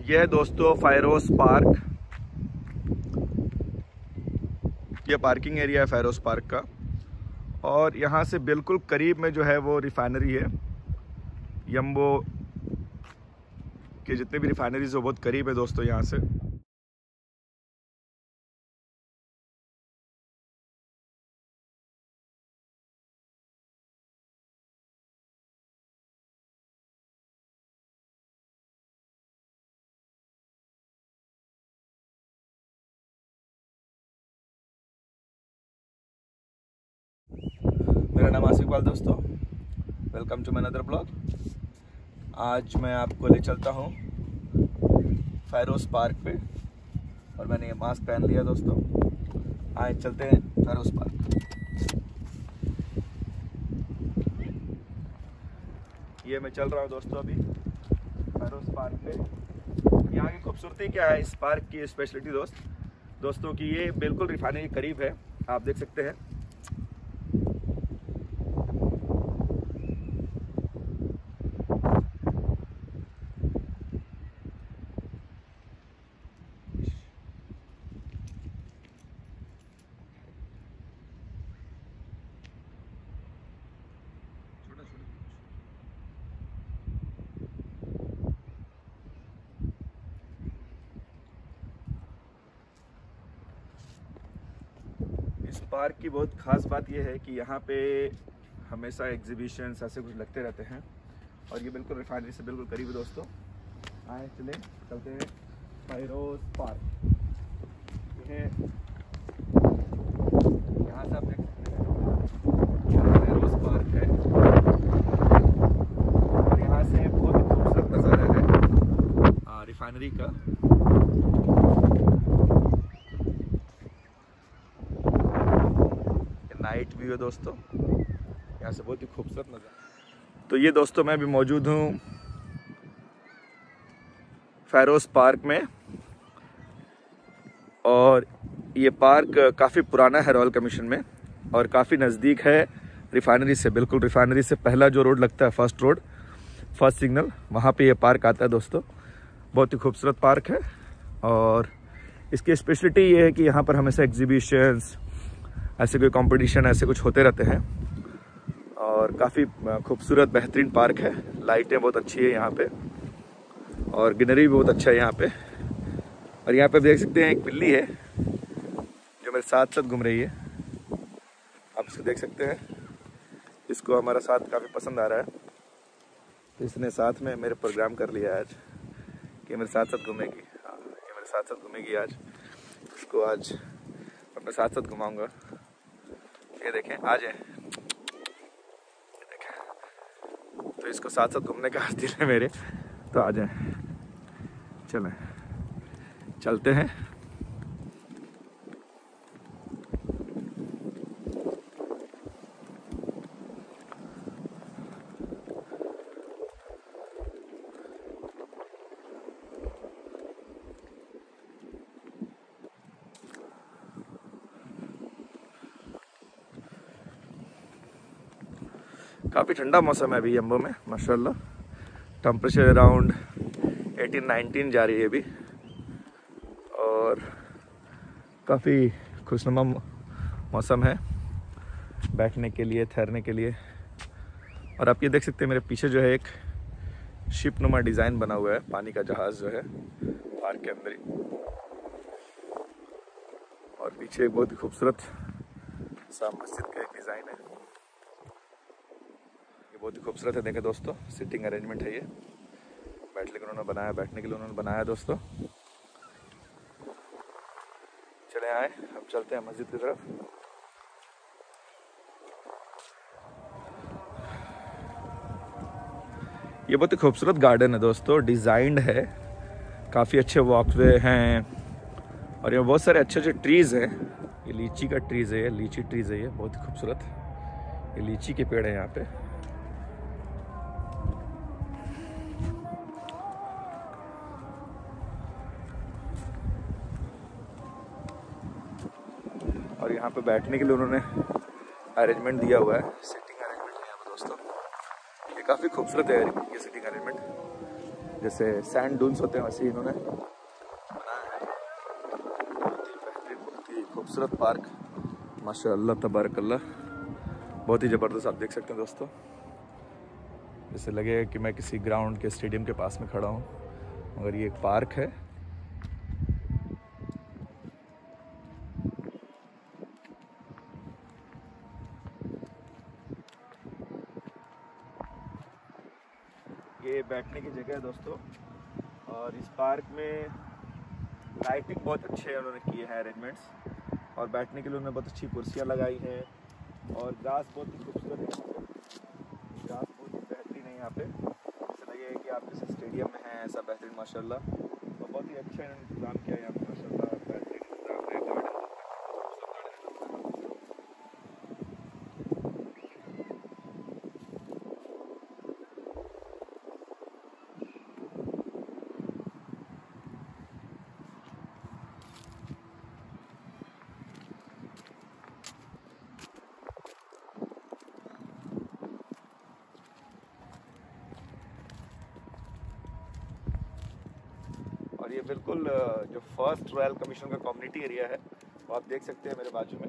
यह है दोस्तों फायरोस पार्क। यह पार्किंग एरिया है फायरोस पार्क का, और यहाँ से बिल्कुल करीब में जो है वो रिफाइनरी है। यम्बो के जितने भी रिफाइनरीज हो बहुत करीब है दोस्तों यहाँ से। मेरा नाम आसिफ इकबाल दोस्तों, welcome to my another blog. आज मैं आपको ले चलता हूँ फायरोस पार्क पे, और मैंने ये मास्क पहन लिया दोस्तों। आए चलते हैं फायरोस पार्क। ये मैं चल रहा हूँ दोस्तों अभी फायरोस पार्क पे। यहाँ की खूबसूरती क्या है, इस पार्क की स्पेशलिटी दोस्तों कि ये बिल्कुल रिफाइनरी के करीब है, आप देख सकते हैं। इस पार्क की बहुत ख़ास बात यह है कि यहाँ पे हमेशा एग्जीबिशंस ऐसे कुछ लगते रहते हैं, और ये बिल्कुल रिफाइनरी से बिल्कुल करीब है दोस्तों। आए चलते हैं फायरोस पार्क। यहाँ से आप देख सकते हैं फायरोस पार्क है, और यहाँ से बहुत ही खूबसूरत नज़ारा है रिफाइनरी का। नाइट व्यू है दोस्तों, यहाँ से बहुत ही खूबसूरत नज़ारा। तो ये दोस्तों मैं भी मौजूद हूँ फायरोस पार्क में, और ये पार्क काफ़ी पुराना है रॉयल कमीशन में, और काफ़ी नज़दीक है रिफाइनरी से। बिल्कुल रिफाइनरी से पहला जो रोड लगता है, फर्स्ट सिग्नल, वहाँ पे ये पार्क आता है दोस्तों। बहुत ही खूबसूरत पार्क है, और इसकी स्पेशलिटी ये है कि यहाँ पर हमेशा एग्जीबिशंस, ऐसे कोई कंपटीशन ऐसे कुछ होते रहते हैं, और काफ़ी खूबसूरत बेहतरीन पार्क है। लाइटें बहुत अच्छी है यहाँ पे, और ग्रीनरी भी बहुत अच्छा है यहाँ पे। और यहाँ पे देख सकते हैं एक बिल्ली है जो मेरे साथ साथ घूम रही है, आप इसको देख सकते हैं। इसको हमारा साथ काफ़ी पसंद आ रहा है, तो इसने साथ में मेरे प्रोग्राम कर लिया आज कि मेरे साथ साथ घूमेगी। हाँ, ये मेरे साथ साथ घूमेगी आज। इसको आज अपने साथ साथ घुमाऊँगा। ये देखें, आ जाए, देखें, तो इसको साथ साथ घूमने का दिल है मेरे, तो आ जाए, चलें चलते हैं। काफ़ी ठंडा मौसम है अभी यम्बो में माशाल्लाह। टेम्परेचर अराउंड 18-19 जा रही है अभी, और काफ़ी खुशनुमा मौसम है बैठने के लिए, ठहरने के लिए। और आप ये देख सकते हैं मेरे पीछे जो है एक शिप नुमा डिज़ाइन बना हुआ है, पानी का जहाज़ जो है पार्क के अंदर ही। और पीछे एक बहुत ही खूबसूरत सा मस्जिद का एक डिज़ाइन है, बहुत ही खूबसूरत है। देखें दोस्तों, सिटिंग अरेंजमेंट है ये, बैठने के लिए उन्होंने बनाया दोस्तों। चले आए, अब चलते हैं मस्जिद की तरफ। ये बहुत ही खूबसूरत गार्डन है दोस्तों, डिज़ाइंड है, काफ़ी अच्छे वॉकवे हैं, और यहाँ बहुत सारे अच्छे अच्छे ट्रीज़ हैं। ये लीची का ट्रीज़ है, लीची ट्रीज़ है, ये बहुत ही खूबसूरत, ये लीची के पेड़ हैं यहाँ पे। और यहाँ पे बैठने के लिए उन्होंने अरेंजमेंट दिया हुआ है, सिटिंग अरेंजमेंट है यहाँ पे दोस्तों। ये काफ़ी खूबसूरत है ये सिटिंग अरेंजमेंट। जैसे सैंड डून्स होते हैं वैसे ही इन्होंने बनाया है। बहुत ही बेहतरीन, बहुत ही खूबसूरत पार्क, माशाअल्लाह तबारकल्ला, बहुत ही ज़बरदस्त। आप देख सकते हैं दोस्तों, जैसे लगे कि मैं किसी ग्राउंड के स्टेडियम के पास में खड़ा हूँ, मगर ये एक पार्क है। ये बैठने की जगह है दोस्तों, और इस पार्क में लाइटिंग बहुत अच्छे उन्होंने किए हैं अरेंजमेंट्स, और बैठने के लिए उन्होंने बहुत अच्छी कुर्सियाँ लगाई हैं, और ग्रास बहुत ही खूबसूरत है, ग्रास बहुत ही बेहतरीन है यहाँ पे। ऐसा लगे कि आप जैसे स्टेडियम में हैं, ऐसा बेहतरीन माशाल्लाह, और बहुत ही अच्छा इन्होंने इंतज़ाम किया है यहाँ पे माशाल्लाह, बेहतरीन इंतज़ाम है। गार्डन और ये बिल्कुल जो फर्स्ट रॉयल कमीशन का कम्युनिटी एरिया है वो आप देख सकते हैं मेरे बाजू में।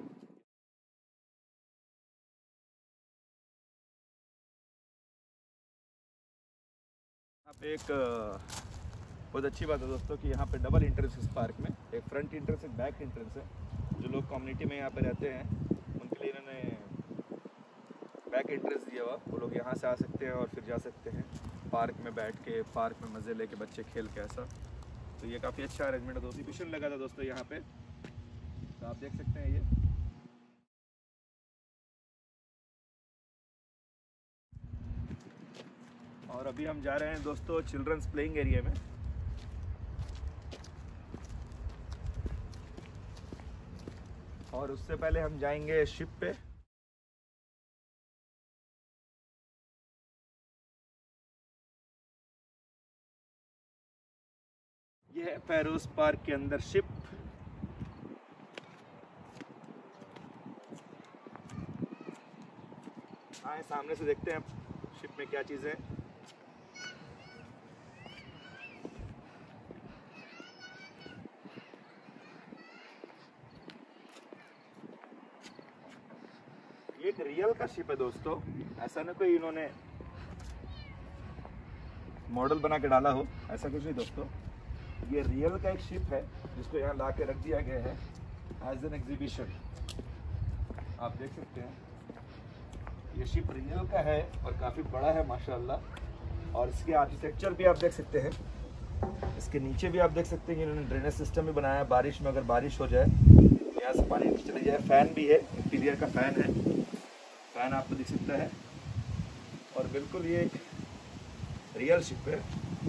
यहाँ पे एक बहुत अच्छी बात है दोस्तों कि यहाँ पे डबल एंट्रेंस इस पार्क में, एक फ्रंट एंट्रेंस एक बैक एंट्रेंस है। जो लोग कम्युनिटी में यहाँ पे रहते हैं उनके लिए इन्होंने बैक एंट्रेंस दिया हुआ, वो लोग यहाँ से आ सकते हैं और फिर जा सकते हैं पार्क में बैठ के, पार्क में मज़े लेके बच्चे खेल के ऐसा। तो ये काफ़ी अच्छा अरेंजमेंट है दोस्तों। एग्जीबिशन लगा था दोस्तों यहाँ पे, तो आप देख सकते हैं ये। और अभी हम जा रहे हैं दोस्तों चिल्ड्रंस प्लेइंग एरिया में, और उससे पहले हम जाएंगे शिप पे। ये है फेरोज पार्क के अंदर शिप। आए सामने से देखते हैं शिप में क्या चीज़ें हैं। ये एक रियल का शिप है दोस्तों, ऐसा ना कोई इन्होंने मॉडल बना के डाला हो, ऐसा कुछ नहीं दोस्तों। ये रियल का एक शिप है जिसको यहाँ ला के रख दिया गया है एज एन एग्जीबिशन। आप देख सकते हैं ये शिप रियल का है और काफ़ी बड़ा है माशाल्लाह, और इसके आर्किटेक्चर भी आप देख सकते हैं। इसके नीचे भी आप देख सकते हैं कि इन्होंने ड्रेनेज सिस्टम भी बनाया है, बारिश में अगर बारिश हो जाए तो यहाँ से पानी नीचे चले जाए। फैन भी है, इंटीरियर का फैन है, फैन आपको दिख सकता है, और बिल्कुल ये एक रियल शिप है।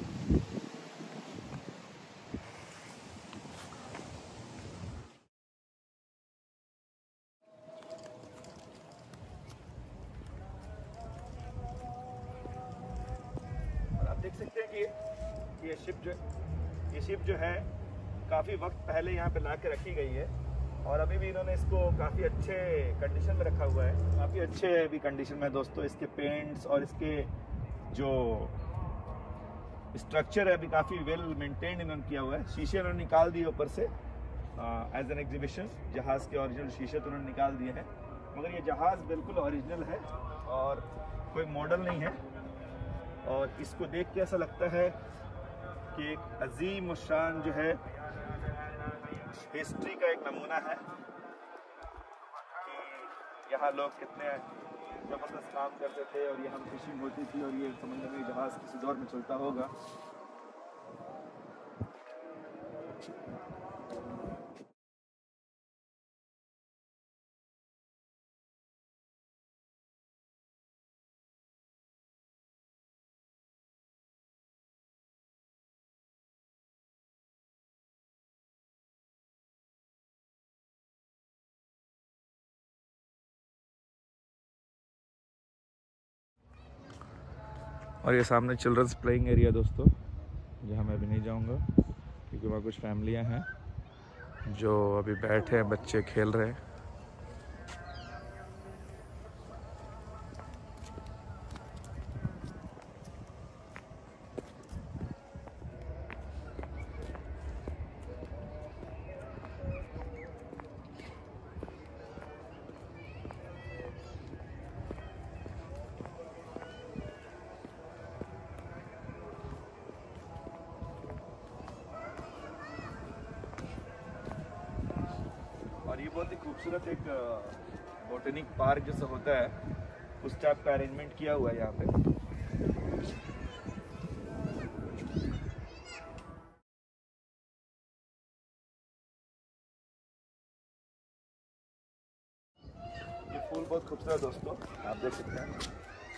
और आप देख सकते हैं कि ये शिप जो है काफ़ी वक्त पहले यहाँ पे ला के रखी गई है, और अभी भी इन्होंने इसको काफ़ी अच्छे कंडीशन में रखा हुआ है, काफ़ी अच्छे भी कंडीशन में दोस्तों। इसके पेंट्स और इसके जो स्ट्रक्चर है अभी काफ़ी वेल मेंटेन्ड इन्होंने किया हुआ है। शीशे इन्होंने निकाल दिए ऊपर से एज एन एग्जीबिशन, जहाज़ के ओरिजिनल शीशे तो उन्होंने निकाल दिए हैं, मगर ये जहाज़ बिल्कुल ओरिजिनल है और कोई मॉडल नहीं है। और इसको देख के ऐसा लगता है कि एक अजीम शान जो है हिस्ट्री का एक नमूना है कि यहाँ लोग कितने ज़बरदस्त काम करते थे, और यहाँ फिशिंग होती थी, और ये समुद्र में जहाज़ किसी दौर में चलता होगा। और ये सामने चिल्ड्रंस प्लेइंग एरिया दोस्तों, जहाँ मैं अभी नहीं जाऊँगा क्योंकि वहाँ कुछ फैमिलियाँ हैं जो अभी बैठे हैं, बच्चे खेल रहे हैं। बहुत ही खूबसूरत एक बोटेनिक पार्क जैसा होता है उस टाइप का अरेंजमेंट किया हुआ है यहाँ पे। ये फूल बहुत खूबसूरत है दोस्तों, आप देख सकते हैं।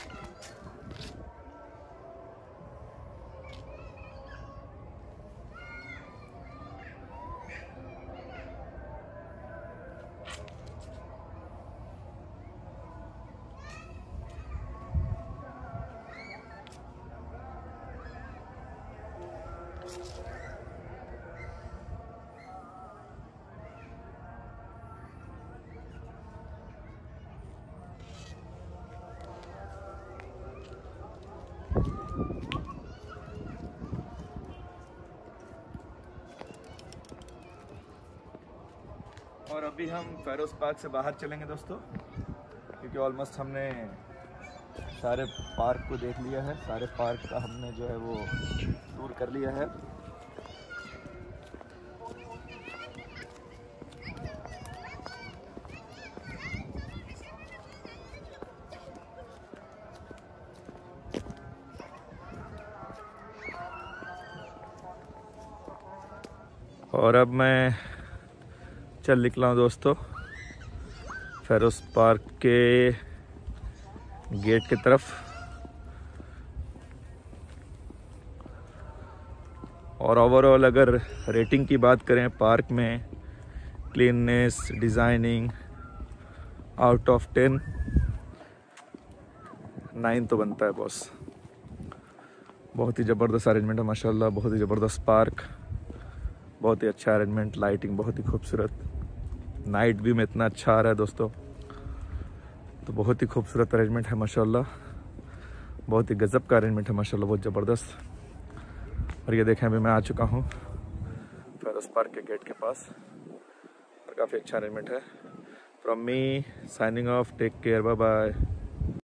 और अभी हम फेरोज पार्क से बाहर चलेंगे दोस्तों, क्योंकि ऑलमोस्ट हमने सारे पार्क को देख लिया है, सारे पार्क का हमने जो है वो टूर कर लिया है। और अब मैं चल निकला हूँ दोस्तों फेरोज पार्क के गेट की तरफ। और ओवरऑल अगर रेटिंग की बात करें पार्क में, क्लीननेस, डिज़ाइनिंग, आउट ऑफ 10 9 तो बनता है बॉस। बहुत ही ज़बरदस्त अरेंजमेंट है माशाल्लाह, बहुत ही ज़बरदस्त पार्क, बहुत ही अच्छा अरेंजमेंट, लाइटिंग बहुत ही खूबसूरत, नाइट व्यू में इतना अच्छा आ रहा है दोस्तों। तो बहुत ही खूबसूरत अरेंजमेंट है माशाल्लाह, बहुत ही गजब का अरेंजमेंट है माशाल्लाह, बहुत ज़बरदस्त। और ये देखें अभी मैं आ चुका हूँ फेरोज पार्क के गेट के पास और काफ़ी अच्छा अरेंजमेंट है। From me signing off, take care, bye bye.